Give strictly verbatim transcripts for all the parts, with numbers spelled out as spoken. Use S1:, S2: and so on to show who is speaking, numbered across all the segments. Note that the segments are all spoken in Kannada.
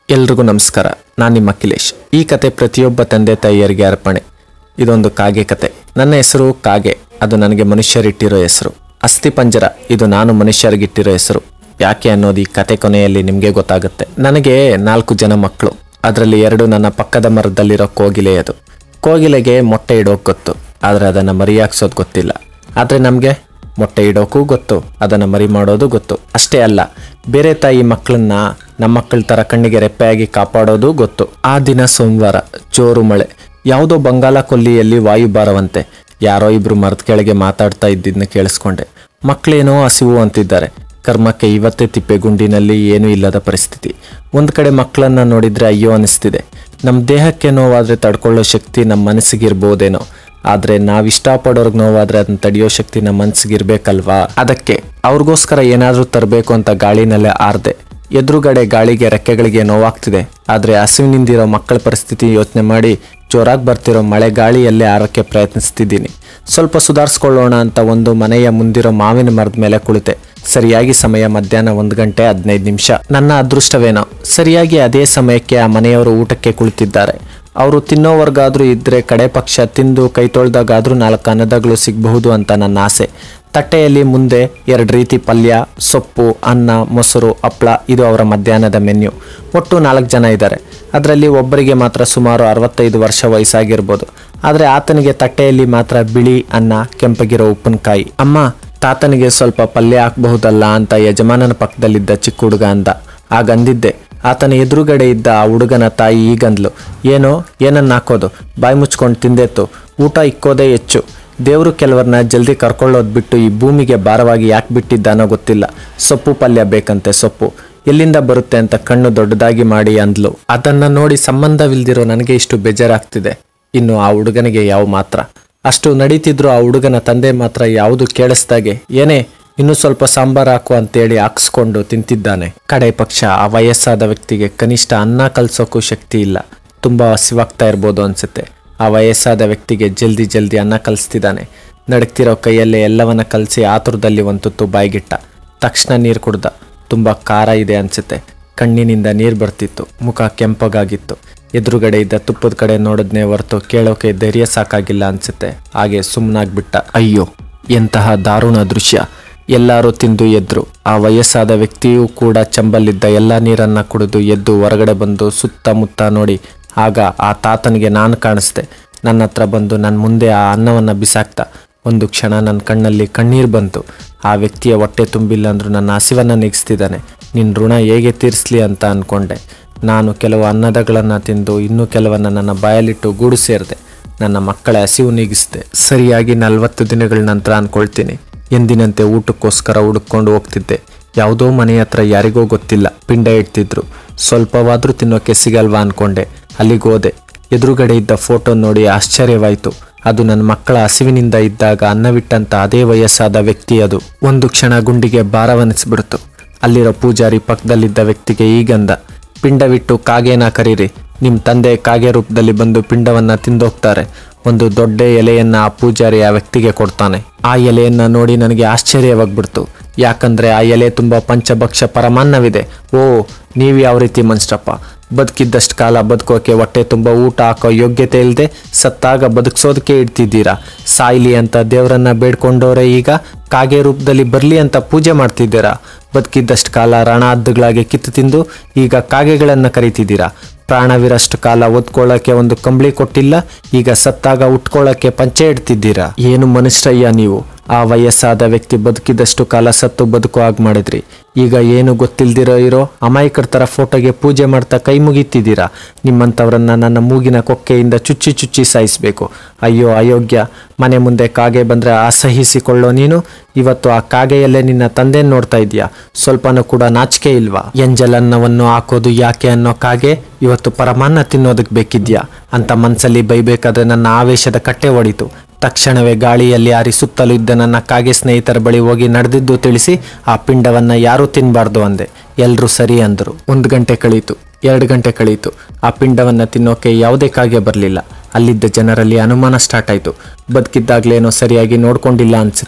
S1: ಎಲ್ರಿಗೂ ನಮಸ್ಕಾರ. ನಾನು ನಿಮ್ಮ ಅಖಿಲೇಶ್. ಈ ಕತೆ ಪ್ರತಿಯೊಬ್ಬ ತಂದೆ ತಾಯಿಯರಿಗೆ ಅರ್ಪಣೆ. ಇದೊಂದು ಕಾಗೆ ಕತೆ. ನನ್ನ ಹೆಸರು ಕಾಗೆ, ಅದು ನನಗೆ ಮನುಷ್ಯರಿಟ್ಟಿರೋ ಹೆಸರು. ಅಸ್ಥಿಪಂಜರ, ಇದು ನಾನು ಮನುಷ್ಯರಿಗಿಟ್ಟಿರೋ ಹೆಸರು. ಯಾಕೆ ಅನ್ನೋದು ಈ ಕತೆ ಕೊನೆಯಲ್ಲಿ ನಿಮಗೆ ಗೊತ್ತಾಗುತ್ತೆ. ನನಗೆ ನಾಲ್ಕು ಜನ ಮಕ್ಕಳು. ಅದರಲ್ಲಿ ಎರಡು ನನ್ನ ಪಕ್ಕದ ಮರದಲ್ಲಿರೋ ಕೋಗಿಲೆಯದು. ಕೋಗಿಲೆಗೆ ಮೊಟ್ಟೆ ಇಡೋಕೆ ಗೊತ್ತು, ಆದರೆ ಅದನ್ನು ಮರಿಯಾಕ್ಸೋದು ಗೊತ್ತಿಲ್ಲ. ಆದರೆ ನಮಗೆ ಮೊಟ್ಟೆ ಇಡೋಕ್ಕೂ ಗೊತ್ತು, ಅದನ್ನು ಮರಿ ಮಾಡೋದು ಗೊತ್ತು. ಅಷ್ಟೇ ಅಲ್ಲ, ಬೇರೆ ತಾಯಿ ಮಕ್ಕಳನ್ನ ನಮ್ಮ ಮಕ್ಕಳ ಥರ ಕಣ್ಣಿಗೆ ರೆಪ್ಪೆಯಾಗಿ ಕಾಪಾಡೋದು ಗೊತ್ತು. ಆ ದಿನ ಸೋಮವಾರ, ಜೋರು ಮಳೆ. ಯಾವುದೋ ಬಂಗಾಳ ಕೊಲ್ಲಿಯಲ್ಲಿ ವಾಯುಭಾರವಂತೆ. ಯಾರೋ ಇಬ್ರು ಮರದ ಕೆಳಗೆ ಮಾತಾಡ್ತಾ ಇದ್ದಿದ್ದನ್ನ ಕೇಳಿಸ್ಕೊಂಡೆ. ಮಕ್ಕಳೇನೋ ಹಸಿವು ಅಂತಿದ್ದಾರೆ. ಕರ್ಮಕ್ಕೆ ಇವತ್ತೇ ತಿಪ್ಪೆಗುಂಡಿನಲ್ಲಿ ಏನೂ ಇಲ್ಲದ ಪರಿಸ್ಥಿತಿ. ಒಂದು ಕಡೆ ಮಕ್ಕಳನ್ನ ನೋಡಿದರೆ ಅಯ್ಯೋ ಅನಿಸ್ತಿದೆ. ನಮ್ಮ ದೇಹಕ್ಕೆ ನೋವಾದರೆ ತಡ್ಕೊಳ್ಳೋ ಶಕ್ತಿ ನಮ್ಮ ಮನಸ್ಸಿಗಿರ್ಬೋದೇನೋ, ಆದರೆ ನಾವು ಇಷ್ಟಪಡೋರ್ಗೆ ನೋವಾದರೆ ಅದನ್ನ ತಡೆಯೋ ಶಕ್ತಿ ನಮ್ಮ ಮನಸ್ಸಿಗಿರ್ಬೇಕಲ್ವಾ. ಅದಕ್ಕೆ ಅವ್ರಿಗೋಸ್ಕರ ಏನಾದರೂ ತರಬೇಕು ಅಂತ ಗಾಳಿನಲ್ಲೇ ಆರ್ದೆ. ಎದುರುಗಡೆ ಗಾಳಿಗೆ ರೆಕ್ಕೆಗಳಿಗೆ ನೋವಾಗ್ತಿದೆ, ಆದರೆ ಹಸಿವಿನಿಂದಿರೋ ಮಕ್ಕಳ ಪರಿಸ್ಥಿತಿ ಯೋಚನೆ ಮಾಡಿ ಜೋರಾಗಿ ಬರ್ತಿರೋ ಮಳೆ ಗಾಳಿಯಲ್ಲೇ ಆರಕ್ಕೆ ಪ್ರಯತ್ನಿಸ್ತಿದ್ದೀನಿ. ಸ್ವಲ್ಪ ಸುಧಾರಿಸ್ಕೊಳ್ಳೋಣ ಅಂತ ಒಂದು ಮನೆಯ ಮುಂದಿರೋ ಮಾವಿನ ಮರದ ಮೇಲೆ ಕುಳಿತೆ. ಸರಿಯಾಗಿ ಸಮಯ ಮಧ್ಯಾಹ್ನ ಒಂದು ಗಂಟೆ ಹದಿನೈದು ನಿಮಿಷ. ನನ್ನ ಅದೃಷ್ಟವೇನೋ, ಸರಿಯಾಗಿ ಅದೇ ಸಮಯಕ್ಕೆ ಆ ಮನೆಯವರು ಊಟಕ್ಕೆ ಕುಳಿತಿದ್ದಾರೆ. ಅವರು ತಿನ್ನೋವರ್ಗಾದ್ರೂ ಇದ್ದರೆ ಕಡೆ ಪಕ್ಷ ತಿಂದು ಕೈ ತೊಳೆದಾಗಾದ್ರೂ ನಾಲ್ಕು ಅನ್ನದಗಳು ಸಿಗಬಹುದು ಅಂತ ನನ್ನ ಆಸೆ. ತಟ್ಟೆಯಲ್ಲಿ ಮುಂದೆ ಎರಡು ರೀತಿ ಪಲ್ಯ, ಸೊಪ್ಪು, ಅನ್ನ, ಮೊಸರು, ಹಪ್ಪಳ. ಇದು ಅವರ ಮಧ್ಯಾಹ್ನದ ಮೆನ್ಯು. ಒಟ್ಟು ನಾಲ್ಕು ಜನ ಇದ್ದಾರೆ. ಅದರಲ್ಲಿ ಒಬ್ಬರಿಗೆ ಮಾತ್ರ ಸುಮಾರು ಅರವತ್ತೈದು ವರ್ಷ ವಯಸ್ಸಾಗಿರ್ಬೋದು. ಆದರೆ ಆತನಿಗೆ ತಟ್ಟೆಯಲ್ಲಿ ಮಾತ್ರ ಬಿಳಿ ಅನ್ನ, ಕೆಂಪಗಿರೋ ಉಪ್ಪಿನಕಾಯಿ. ಅಮ್ಮ, ತಾತನಿಗೆ ಸ್ವಲ್ಪ ಪಲ್ಯ ಹಾಕಬಹುದಲ್ಲ ಅಂತ ಯಜಮಾನನ ಪಕ್ಕದಲ್ಲಿದ್ದ ಚಿಕ್ಕ ಹುಡುಗ ಅಂದ. ಆಗ ಅಂದಿದ್ದೆ. ಆತನ ಎದುರುಗಡೆ ಇದ್ದ ಆ ಹುಡುಗನ ತಾಯಿ ಈಗಂದ್ಲು, ಏನೋ ಏನನ್ನ ಹಾಕೋದು, ಬಾಯಿ ಮುಚ್ಕೊಂಡು ತಿಂದೆತ್ತು, ಊಟ ಇಕ್ಕೋದೇ ಹೆಚ್ಚು. ದೇವರು ಕೆಲವ್ರನ್ನ ಜಲ್ದಿ ಕರ್ಕೊಳ್ಳೋದು ಬಿಟ್ಟು ಈ ಭೂಮಿಗೆ ಭಾರವಾಗಿ ಯಾಕೆ ಬಿಟ್ಟಿದ್ದಾನೋ ಗೊತ್ತಿಲ್ಲ. ಸೊಪ್ಪು ಪಲ್ಯ ಬೇಕಂತೆ. ಸೊಪ್ಪು ಎಲ್ಲಿಂದ ಬರುತ್ತೆ ಅಂತ ಕಣ್ಣು ದೊಡ್ಡದಾಗಿ ಮಾಡಿ ಅಂದ್ಲು. ಅದನ್ನು ನೋಡಿ ಸಂಬಂಧವಿಲ್ದಿರೋ ನನಗೆ ಇಷ್ಟು ಬೇಜಾರಾಗ್ತಿದೆ. ಇನ್ನು ಆ ಹುಡುಗನಿಗೆ ಯಾವ ಮಾತ್ರ. ಅಷ್ಟು ನಡೀತಿದ್ರು ಆ ಹುಡುಗನ ತಂದೆ ಮಾತ್ರ ಯಾವುದು ಕೇಳಿಸ್ದಾಗೆ, ಏನೇ ಇನ್ನೂ ಸ್ವಲ್ಪ ಸಾಂಬಾರು ಹಾಕು ಅಂತೇಳಿ ಹಾಕ್ಸ್ಕೊಂಡು ತಿಂತಿದ್ದಾನೆ. ಕಡೆ ಪಕ್ಷ ಆ ವಯಸ್ಸಾದ ವ್ಯಕ್ತಿಗೆ ಕನಿಷ್ಠ ಅನ್ನ ಕಲ್ಸೋಕ್ಕೂ ಶಕ್ತಿ ಇಲ್ಲ. ತುಂಬ ಹಸಿವಾಗ್ತಾ ಇರ್ಬೋದು ಅನ್ಸುತ್ತೆ. ಆ ವಯಸ್ಸಾದ ವ್ಯಕ್ತಿಗೆ ಜಲ್ದಿ ಜಲ್ದಿ ಅನ್ನ ಕಲಿಸ್ತಿದ್ದಾನೆ. ನಡಕ್ತಿರೋ ಕೈಯಲ್ಲೇ ಎಲ್ಲವನ್ನ ಕಲಸಿ ಆತುರದಲ್ಲಿ ಒಂದು ತುತ್ತು ಬಾಯಿಗಿಟ್ಟ. ತಕ್ಷಣ ನೀರು ಕುಡ್ದ. ತುಂಬ ಖಾರ ಇದೆ ಅನ್ಸುತ್ತೆ. ಕಣ್ಣಿನಿಂದ ನೀರು ಬರ್ತಿತ್ತು. ಮುಖ ಕೆಂಪಗಾಗಿತ್ತು. ಎದುರುಗಡೆ ಇದ್ದ ತುಪ್ಪದ ಕಡೆ ನೋಡಿದ್ನೇ ಹೊರತು ಕೇಳೋಕೆ ಧೈರ್ಯ ಸಾಕಾಗಿಲ್ಲ ಅನ್ಸುತ್ತೆ. ಹಾಗೆ ಸುಮ್ಮನಾಗ್ಬಿಟ್ಟ. ಅಯ್ಯೋ, ಎಂತಹ ದಾರುಣ ದೃಶ್ಯ. ಎಲ್ಲರೂ ತಿಂದು ಎದ್ರು. ಆ ವಯಸ್ಸಾದ ವ್ಯಕ್ತಿಯೂ ಕೂಡ ಚಂಬಲ್ಲಿದ್ದ ಎಲ್ಲ ನೀರನ್ನು ಕುಡಿದು ಎದ್ದು ಹೊರಗಡೆ ಬಂದು ಸುತ್ತಮುತ್ತ ನೋಡಿ. ಆಗ ಆ ತಾತನಿಗೆ ನಾನು ಕಾಣಿಸ್ದೆ. ನನ್ನ ಹತ್ರ ಬಂದು ನನ್ನ ಮುಂದೆ ಆ ಅನ್ನವನ್ನು ಬಿಸಾಕ್ತ. ಒಂದು ಕ್ಷಣ ನನ್ನ ಕಣ್ಣಲ್ಲಿ ಕಣ್ಣೀರು ಬಂತು. ಆ ವ್ಯಕ್ತಿಯ ಹೊಟ್ಟೆ ತುಂಬಿಲ್ಲ ಅಂದರೂ ನನ್ನ ಹಸಿವನ್ನು ನೀಗಿಸ್ತಿದ್ದಾನೆ. ನಿನ್ನ ಋಣ ಹೇಗೆ ತೀರಿಸ್ಲಿ ಅಂತ ಅಂದ್ಕೊಂಡೆ. ನಾನು ಕೆಲವು ಅನ್ನದಗಳನ್ನು ತಿಂದು ಇನ್ನೂ ಕೆಲವನ್ನು ನನ್ನ ಬಾಯಲ್ಲಿಟ್ಟು ಗೂಡು ಸೇರಿದೆ. ನನ್ನ ಮಕ್ಕಳ ಹಸಿವು ನೀಗಿಸಿದೆ. ಸರಿಯಾಗಿ ನಲವತ್ತು ದಿನಗಳ ನಂತರ ಅಂದ್ಕೊಳ್ತೀನಿ. ಎಂದಿನಂತೆ ಊಟಕ್ಕೋಸ್ಕರ ಹುಡುಕೊಂಡು ಹೋಗ್ತಿದ್ದೆ. ಯಾವುದೋ ಮನೆ ಹತ್ರ ಯಾರಿಗೋ ಗೊತ್ತಿಲ್ಲ ಪಿಂಡ ಇಡ್ತಿದ್ರು. ಸ್ವಲ್ಪವಾದರೂ ತಿನ್ನೋಕೆ ಸಿಗಲ್ವಾ ಅಂದ್ಕೊಂಡೆ. ಅಲ್ಲಿಗೆ ಹೋದೆ. ಎದುರುಗಡೆ ಇದ್ದ ಫೋಟೋ ನೋಡಿ ಆಶ್ಚರ್ಯವಾಯಿತು. ಅದು ನನ್ನ ಮಕ್ಕಳ ಹಸಿವಿನಿಂದ ಇದ್ದಾಗ ಅನ್ನವಿಟ್ಟಂತ ಅದೇ ವಯಸ್ಸಾದ ವ್ಯಕ್ತಿ ಅದು. ಒಂದು ಕ್ಷಣ ಗುಂಡಿಗೆ ಭಾರವನಿಸ್ಬಿಡ್ತು. ಅಲ್ಲಿರೋ ಪೂಜಾರಿ ಪಕ್ಕದಲ್ಲಿದ್ದ ವ್ಯಕ್ತಿಗೆ ಈಗಂದ, ಪಿಂಡವಿಟ್ಟು ಕಾಗೆನ ಕರೀರಿ. ನಿಮ್ಮ ತಂದೆ ಕಾಗೆ ರೂಪದಲ್ಲಿ ಬಂದು ಪಿಂಡವನ್ನು ತಿಂದೋಗ್ತಾರೆ. ಒಂದು ದೊಡ್ಡ ಎಲೆಯನ್ನು ಆ ಪೂಜಾರಿ ಆ ವ್ಯಕ್ತಿಗೆ ಕೊಡ್ತಾನೆ. ಆ ಎಲೆಯನ್ನು ನೋಡಿ ನನಗೆ ಆಶ್ಚರ್ಯವಾಗ್ಬಿಡ್ತು. ಯಾಕಂದರೆ ಆ ಎಲೆ ತುಂಬ ಪಂಚಭಕ್ಷ ಪರಮಾನ್ನವಿದೆ. ಓ, ನೀವು ಯಾವ ರೀತಿ ಮನುಷ್ಯಪ್ಪ, ಬದುಕಿದ್ದಷ್ಟು ಕಾಲ ಬದುಕೋಕೆ ಹೊಟ್ಟೆ ತುಂಬ ಊಟ ಹಾಕೋ ಯೋಗ್ಯತೆ ಇಲ್ಲದೆ ಸತ್ತಾಗ ಬದುಕಿಸೋದಕ್ಕೆ ಇಡ್ತಿದ್ದೀರಾ. ಸಾಯ್ಲಿ ಅಂತ ದೇವರನ್ನ ಬೇಡ್ಕೊಂಡವ್ರೆ ಈಗ ಕಾಗೆ ರೂಪದಲ್ಲಿ ಬರಲಿ ಅಂತ ಪೂಜೆ ಮಾಡ್ತಿದ್ದೀರಾ. ಬದುಕಿದ್ದಷ್ಟು ಕಾಲ ರಣಹದ್ದುಗಳಾಗಿ ಕಿತ್ತು ತಿಂದು ಈಗ ಕಾಗೆಗಳನ್ನು ಕರಿತಿದ್ದೀರಾ. ಪ್ರಾಣವಿರಷ್ಟು ಕಾಲ ಓದ್ಕೊಳ್ಳೋಕ್ಕೆ ಒಂದು ಕಂಬಳಿ ಕೊಟ್ಟಿಲ್ಲ, ಈಗ ಸತ್ತಾಗ ಉಟ್ಕೊಳ್ಳೋಕ್ಕೆ ಪಂಚೆ ಇಡ್ತಿದ್ದೀರಾ. ಏನು ಮನುಷ್ಯಯ್ಯ ನೀವು. ಆ ವಯಸ್ಸಾದ ವ್ಯಕ್ತಿ ಬದುಕಿದಷ್ಟು ಕಾಲ ಸತ್ತು ಬದುಕು ಆಗಿ ಮಾಡಿದ್ರಿ. ಈಗ ಏನು ಗೊತ್ತಿಲ್ದಿರೋ ಇರೋ ಅಮಾಯಕರ ಥರ ಫೋಟೋಗೆ ಪೂಜೆ ಮಾಡ್ತಾ ಕೈ ಮುಗಿತಿದ್ದೀರಾ. ನಿಮ್ಮಂಥವ್ರನ್ನ ನನ್ನ ಮೂಗಿನ ಕೊಕ್ಕೆಯಿಂದ ಚುಚ್ಚಿ ಚುಚ್ಚಿ ಸಾಯಿಸಬೇಕು. ಅಯ್ಯೋ ಅಯೋಗ್ಯ. ಮನೆ ಮುಂದೆ ಕಾಗೆ ಬಂದರೆ ಅಸಹಿಸಿಕೊಳ್ಳೋ ನೀನು ಇವತ್ತು ಆ ಕಾಗೆಯಲ್ಲೇ ನಿನ್ನ ತಂದೆ ನೋಡ್ತಾ ಇದೀಯಾ. ಸ್ವಲ್ಪನೂ ಕೂಡ ನಾಚಿಕೆ ಇಲ್ವಾ? ಎಂಜಲನ್ನವನ್ನು ಹಾಕೋದು ಯಾಕೆ ಅನ್ನೋ ಕಾಗೆ ಇವತ್ತು ಪರಮಾನ್ನ ತಿನ್ನೋದಕ್ಕೆ ಬೇಕಿದ್ಯಾ ಅಂತ ಮನಸ್ಸಲ್ಲಿ ಬೈಬೇಕಾದ್ರೆ ನನ್ನ ಆವೇಶದ ಕಟ್ಟೆ ಹೊಡಿತು. ತಕ್ಷಣವೇ ಗಾಳಿಯಲ್ಲಿ ಹಾರಿ ಸುತ್ತಲೂ ಇದ್ದ ನನ್ನ ಕಾಗೆ ಸ್ನೇಹಿತರ ಬಳಿ ಹೋಗಿ ನಡೆದಿದ್ದು ತಿಳಿಸಿ ಆ ಪಿಂಡವನ್ನು ಯಾರೂ ತಿನ್ನಬಾರ್ದು ಅಂದೆ. ಎಲ್ಲರೂ ಸರಿ ಅಂದರು. ಒಂದು ಗಂಟೆ ಕಳೀತು, ಎರಡು ಗಂಟೆ ಕಳೀತು. ಆ ಪಿಂಡವನ್ನು ತಿನ್ನೋಕೆ ಯಾವುದೇ ಕಾಗೆ ಬರಲಿಲ್ಲ. ಅಲ್ಲಿದ್ದ ಜನರಲ್ಲಿ ಅನುಮಾನ ಸ್ಟಾರ್ಟ್ ಆಯಿತು. ಬದುಕಿದ್ದಾಗಲೇನೋ ಸರಿಯಾಗಿ ನೋಡ್ಕೊಂಡಿಲ್ಲ ಅನಿಸುತ್ತೆ.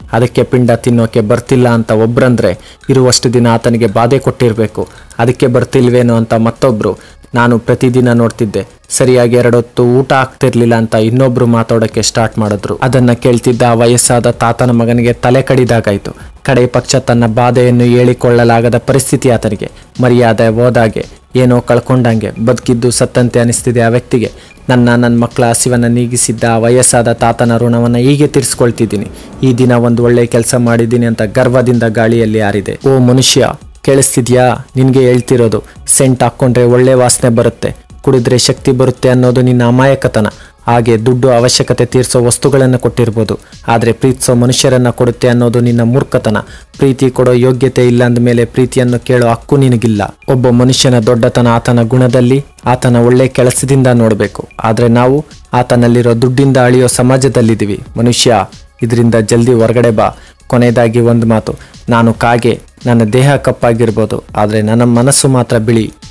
S1: ಅದಕ್ಕೆ ಪಿಂಡ ತಿನ್ನೋಕೆ ಬರ್ತಿಲ್ಲ ಅಂತ ಒಬ್ರಂದ್ರೆ ಇರುವಷ್ಟು ದಿನ ಆತನಿಗೆ ಬಾಧೆ ಕೊಟ್ಟಿರಬೇಕು. ಅದಕ್ಕೆ ಬರ್ತಿಲ್ವೇನೋ ಅಂತ ಮತ್ತೊಬ್ರು, ನಾನು ಪ್ರತಿದಿನ ನೋಡ್ತಿದ್ದೆ ಸರಿಯಾಗಿ ಎರಡೊತ್ತು ಊಟ ಆಗ್ತಿರ್ಲಿಲ್ಲ ಅಂತ ಇನ್ನೊಬ್ರು ಮಾತಾಡೋಕೆ ಸ್ಟಾರ್ಟ್ ಮಾಡಿದ್ರು. ಅದನ್ನ ಕೇಳ್ತಿದ್ದ ಆ ವಯಸ್ಸಾದ ತಾತನ ಮಗನಿಗೆ ತಲೆ ಕಡಿದಾಗಾಯ್ತು. ಕಡೆ ಪಕ್ಷ ತನ್ನ ಬಾಧೆಯನ್ನು ಹೇಳಿಕೊಳ್ಳಲಾಗದ ಪರಿಸ್ಥಿತಿ ಆತನಿಗೆ. ಮರ್ಯಾದೆ ಹೋದಾಗೆ, ಏನೋ ಕಳ್ಕೊಂಡಂಗೆ, ಬದುಕಿದ್ದು ಸತ್ತಂತೆ ಅನಿಸ್ತಿದೆ ಆ ವ್ಯಕ್ತಿಗೆ. ನನ್ನ ನನ್ನ ಮಕ್ಕಳ ಹಸಿವನ್ನು ನೀಗಿಸಿದ್ದ ಆ ವಯಸ್ಸಾದ ತಾತನ ಋಣವನ್ನು ಹೀಗೆ ತೀರಿಸ್ಕೊಳ್ತಿದ್ದೀನಿ. ಈ ದಿನ ಒಂದು ಒಳ್ಳೆ ಕೆಲಸ ಮಾಡಿದ್ದೀನಿ ಅಂತ ಗರ್ವದಿಂದ ಗಾಳಿಯಲ್ಲಿ ಹಾರಿದೆ. ಓ ಮನುಷ್ಯ, ಕೇಳಿಸ್ತಿದ್ಯಾ? ನಿನ್ಗೆ ಹೇಳ್ತಿರೋದು, ಸೆಂಟ್ ಹಾಕ್ಕೊಂಡ್ರೆ ಒಳ್ಳೆ ವಾಸನೆ ಬರುತ್ತೆ, ಕುಡಿದ್ರೆ ಶಕ್ತಿ ಬರುತ್ತೆ ಅನ್ನೋದು ನಿನ್ನ ಅಮಾಯಕತನ. ಹಾಗೆ ದುಡ್ಡು ಅವಶ್ಯಕತೆ ತೀರಿಸೋ ವಸ್ತುಗಳನ್ನು ಕೊಟ್ಟಿರ್ಬೋದು, ಆದರೆ ಪ್ರೀತಿಸೋ ಮನುಷ್ಯರನ್ನ ಕೊಡುತ್ತೆ ಅನ್ನೋದು ನಿನ್ನ ಮೂರ್ಖತನ. ಪ್ರೀತಿ ಕೊಡೋ ಯೋಗ್ಯತೆ ಇಲ್ಲ ಅಂದಮೇಲೆ ಪ್ರೀತಿಯನ್ನು ಕೇಳೋ ಹಕ್ಕು ನಿನಗಿಲ್ಲ. ಒಬ್ಬ ಮನುಷ್ಯನ ದೊಡ್ಡತನ ಆತನ ಗುಣದಲ್ಲಿ, ಆತನ ಒಳ್ಳೆ ಕೆಲಸದಿಂದ ನೋಡಬೇಕು. ಆದರೆ ನಾವು ಆತನಲ್ಲಿರೋ ದುಡ್ಡಿಂದ ಅಳಿಯೋ ಸಮಾಜದಲ್ಲಿದ್ದೀವಿ. ಮನುಷ್ಯ, ಇದರಿಂದ ಜಲ್ದಿ ಹೊರಗಡೆ ಬಾ. ಕೊನೆಯದಾಗಿ ಒಂದು ಮಾತು, ನಾನು ಕಾಗೆ, ನನ್ನ ದೇಹ ಕಪ್ಪಾಗಿರ್ಬೋದು, ಆದರೆ ನನ್ನ ಮನಸ್ಸು ಮಾತ್ರ ಬಿಳಿ.